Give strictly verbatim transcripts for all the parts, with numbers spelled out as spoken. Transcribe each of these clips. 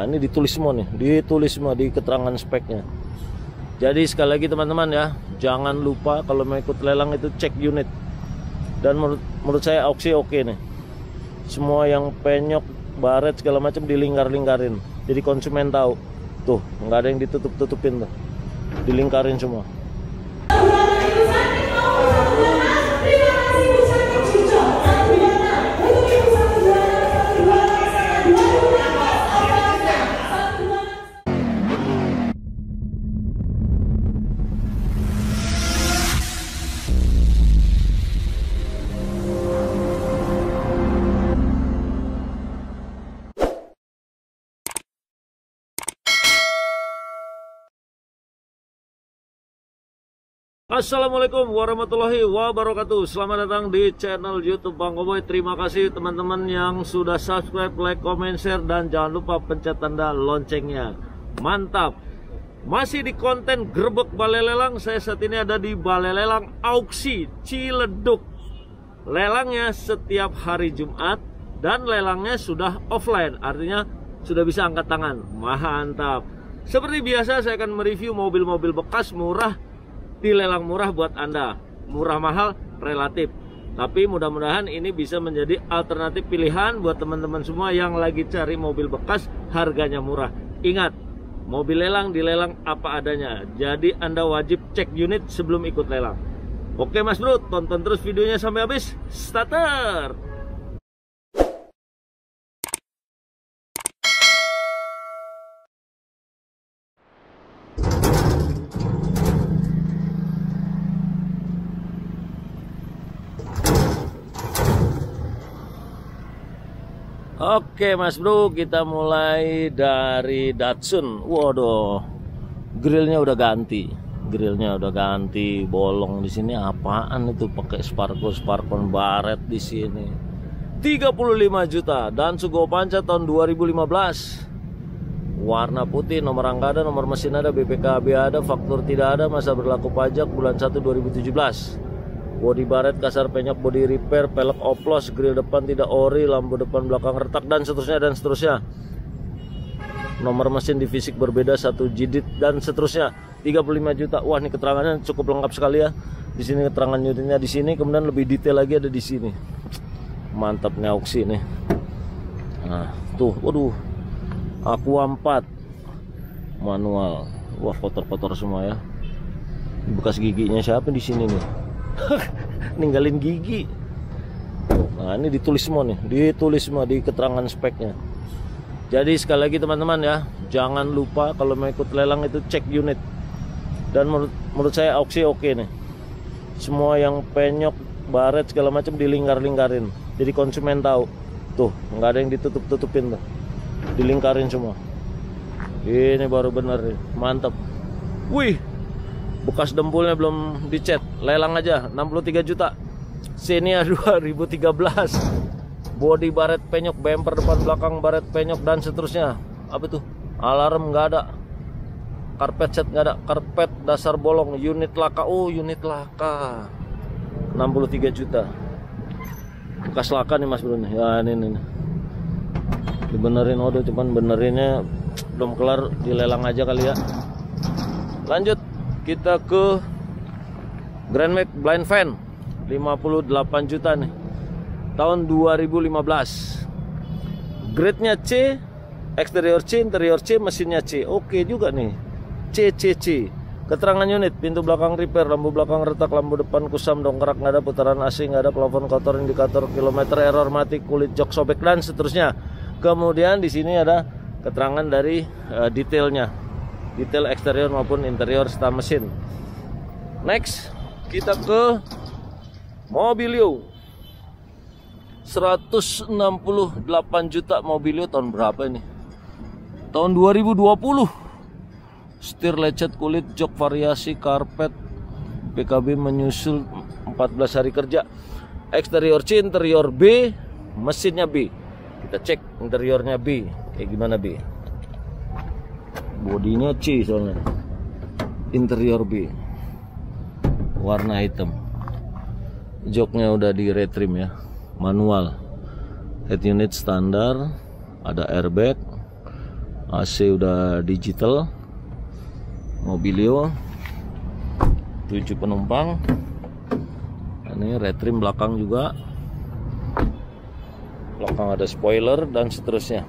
Nah, ini ditulis semua nih, ditulis semua di keterangan speknya. Jadi sekali lagi teman-teman ya, jangan lupa kalau mau ikut lelang itu cek unit. Dan menurut, menurut saya auksi oke nih. Semua yang penyok, baret segala macam dilingkar-lingkarin. Jadi konsumen tahu. Tuh, nggak ada yang ditutup-tutupin tuh. Dilingkarin semua. Assalamualaikum warahmatullahi wabarakatuh. Selamat datang di channel YouTube Bang Koboy. Terima kasih teman-teman yang sudah subscribe, like, comment, share, dan jangan lupa pencet tanda loncengnya. Mantap. Masih di konten Grebek Balai Lelang. Saya saat ini ada di Balai Lelang Auksi Ciledug. Lelangnya setiap hari Jumat dan lelangnya sudah offline, artinya sudah bisa angkat tangan. Mantap. Seperti biasa saya akan mereview mobil-mobil bekas murah di lelang murah buat Anda. Murah mahal relatif, tapi mudah-mudahan ini bisa menjadi alternatif pilihan buat teman-teman semua yang lagi cari mobil bekas harganya murah. Ingat, mobil lelang dilelang apa adanya, jadi Anda wajib cek unit sebelum ikut lelang. Oke Mas Bro, tonton terus videonya sampai habis. Starter. Oke Mas Bro, kita mulai dari Datsun. Waduh, grillnya udah ganti, grillnya udah ganti, bolong di sini apaan itu? Pakai sparkle sparkle baret di sini. tiga puluh lima juta dan Sugo Panca tahun dua ribu lima belas. Warna putih, nomor angka ada, nomor mesin ada, B P K B ada, faktur tidak ada, masa berlaku pajak bulan satu dua ribu tujuh belas. Bodi baret, kasar penyok, bodi repair, pelek oplos, grill depan tidak ori, lampu depan belakang retak, dan seterusnya dan seterusnya. Nomor mesin di fisik berbeda, satu jidit dan seterusnya. tiga puluh lima juta. Wah, ini keterangannya cukup lengkap sekali ya. Di sini keterangan unitnya di sini, kemudian lebih detail lagi ada di sini. Mantap nih auksi nih. Nah, tuh, waduh. Aqua empat manual. Wah, kotor-kotor semua ya. Bekas giginya siapa di sini nih? Ninggalin gigi. Nah, ini ditulis semua nih, ditulis semua di keterangan speknya. Jadi sekali lagi teman-teman ya, jangan lupa kalau mau ikut lelang itu cek unit. Dan menurut, menurut saya auksi oke nih. Semua yang penyok, baret segala macam dilingkar-lingkarin. Jadi konsumen tahu. Tuh, nggak ada yang ditutup-tutupin tuh. Dilingkarin semua. Ini baru bener nih, mantap. Wih, bekas dempulnya belum dicat, lelang aja enam puluh tiga juta. Xenia dua ribu tiga belas. Bodi baret penyok, bumper depan belakang baret penyok dan seterusnya. Apa tuh? Alarm nggak ada. Karpet set nggak ada, karpet dasar bolong, unit laka. Oh, unit laka. enam puluh tiga juta. Bekas laka nih Mas Bro nih. Ya ini nih. Dibenerin, waduh cuman benerinnya belum kelar, dilelang aja kali ya. Lanjut kita ke Grand Max Blind Fan lima puluh delapan juta nih, tahun dua ribu lima belas. Grade-nya C, eksterior C, interior C, mesinnya C. Oke juga nih, C C C. Keterangan unit, pintu belakang repair, lampu belakang retak, lampu depan kusam, dongkrak nggak ada, putaran A C nggak ada, plafon kotor, indikator kilometer, error mati, kulit jok sobek dan seterusnya. Kemudian di sini ada keterangan dari uh, detailnya, detail eksterior maupun interior serta mesin. Next kita ke Mobilio seratus enam puluh delapan juta. Mobilio tahun berapa ini? Tahun dua ribu dua puluh. Setir lecet, kulit jok variasi, karpet, P K B menyusul empat belas hari kerja. Eksterior C, interior B, mesinnya B. Kita cek interiornya B kayak gimana B. Bodinya C soalnya. Interior B, warna hitam. Joknya udah di retrim ya, manual. Head unit standar, ada airbag, A C udah digital. Mobilio tujuh penumpang. Ini retrim belakang juga. Belakang ada spoiler dan seterusnya.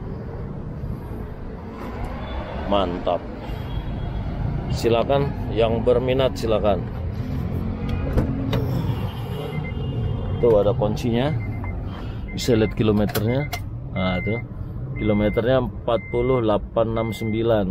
Mantap. Silakan yang berminat silakan. Tuh ada kuncinya. Bisa lihat kilometernya. Nah, tuh. Kilometernya empat puluh delapan enam sembilan.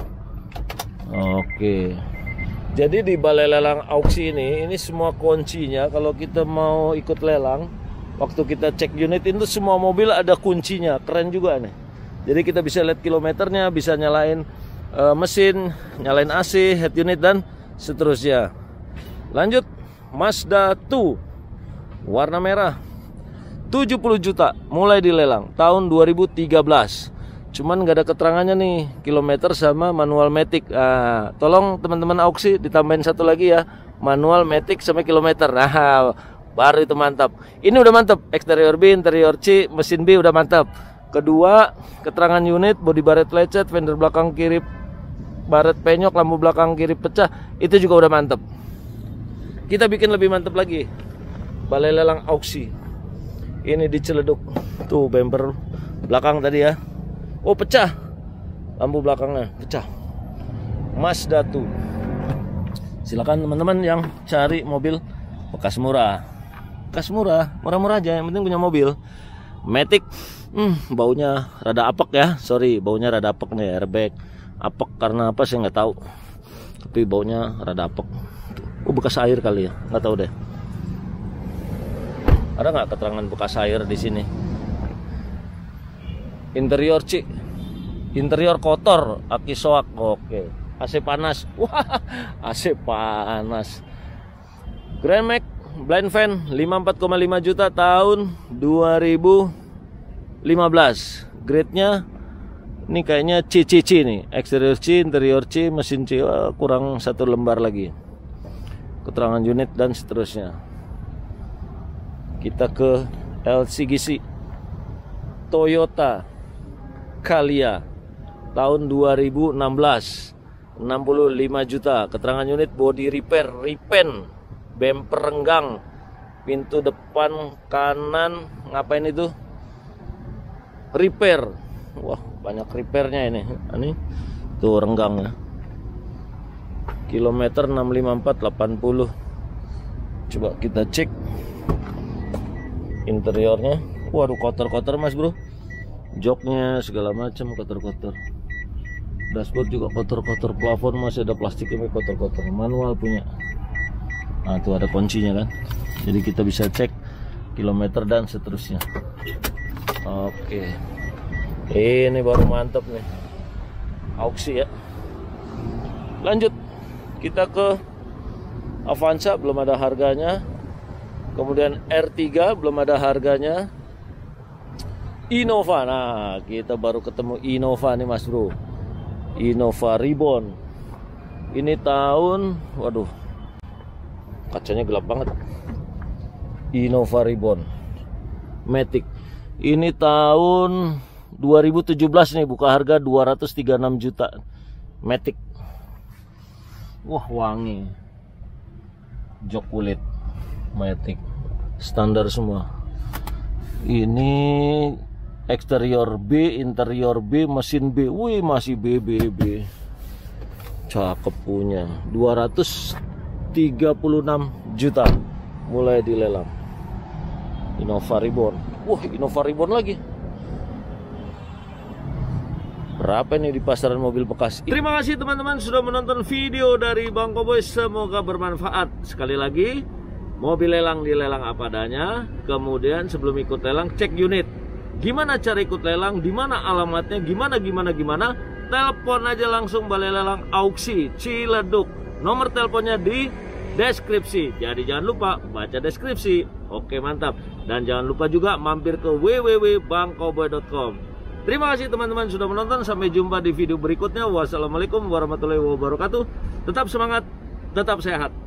Oke. Jadi di balai lelang auksi ini, ini semua kuncinya kalau kita mau ikut lelang, waktu kita cek unit itu semua mobil ada kuncinya, keren juga nih. Jadi kita bisa lihat kilometernya, bisa nyalain uh, mesin, nyalain A C, head unit dan seterusnya. Lanjut, Mazda dua warna merah, tujuh puluh juta, mulai dilelang tahun dua ribu tiga belas. Cuman nggak ada keterangannya nih, kilometer sama manual matic. Nah, tolong teman-teman auksi ditambahin satu lagi ya, manual matic sama kilometer. Nah, baru itu mantap. Ini udah mantap, eksterior B, interior C, mesin B udah mantap. Kedua, keterangan unit, bodi baret lecet, fender belakang kiri baret penyok, lampu belakang kiri pecah, itu juga udah mantap. Kita bikin lebih mantap lagi, balai lelang auksi. Ini diceleduk, tuh bumper belakang tadi ya. Oh pecah, lampu belakangnya pecah. Mazda dua. Silakan teman-teman yang cari mobil bekas murah, bekas murah, murah-murah aja, yang penting punya mobil. Matic, hmm, baunya rada apek ya, sorry, baunya rada apek nih, airbag. Apek karena apa saya nggak tahu, tapi baunya rada apek. Oh bekas air kali ya, nggak tahu deh. Ada nggak keterangan bekas air di sini? Interior C, interior kotor, aki soak, oke. A C panas, wah, A C panas. Grand Max blind fan lima puluh empat koma lima juta tahun dua ribu lima belas. Grade-nya ini kayaknya C C C nih, eksterior C, interior C, mesin C, wah, kurang satu lembar lagi. Keterangan unit dan seterusnya. Kita ke L C G C Toyota Calya tahun dua ribu enam belas, enam puluh lima juta. Keterangan unit body repair, repaint, bumper renggang, pintu depan kanan ngapain itu? Repair. Wah, banyak repairnya ini. Ini tuh renggang ya. Kilometer enam lima empat delapan puluh. Coba kita cek interiornya. Waduh, kotor-kotor mas bro. Joknya segala macam kotor-kotor. Dashboard juga kotor-kotor. Plafon masih ada plastiknya kotor-kotor. Manual punya. Nah tuh ada kuncinya kan. Jadi kita bisa cek kilometer dan seterusnya. Oke. Ini baru mantap nih. Auksi ya. Lanjut. Kita ke Avanza, belum ada harganya. Kemudian R tiga belum ada harganya. Innova, nah kita baru ketemu Innova nih mas bro. Innova Reborn. Ini tahun, waduh, kacanya gelap banget. Innova Reborn Matic. Ini tahun dua ribu tujuh belas nih, buka harga dua ratus tiga puluh enam juta. Matic. Wah wangi. Jok kulit Matic. Standar semua. Ini eksterior B, interior B, mesin B. Wih, masih B, B, B. Cakep punya. dua ratus tiga puluh enam juta. Mulai dilelang. Innova Reborn. Wah, Innova Reborn lagi. Berapa nih di pasaran mobil bekas? Terima kasih teman-teman sudah menonton video dari Bang Koboy. Semoga bermanfaat. Sekali lagi, mobil lelang dilelang apa adanya. Kemudian sebelum ikut lelang, cek unit. Gimana cara ikut lelang, di mana alamatnya, gimana gimana gimana, telepon aja langsung balai lelang auksi Ciledug. Nomor teleponnya di deskripsi. Jadi jangan lupa baca deskripsi. Oke, mantap. Dan jangan lupa juga mampir ke w w w titik bang koboy titik com. Terima kasih teman-teman sudah menonton. Sampai jumpa di video berikutnya. Wassalamualaikum warahmatullahi wabarakatuh. Tetap semangat, tetap sehat.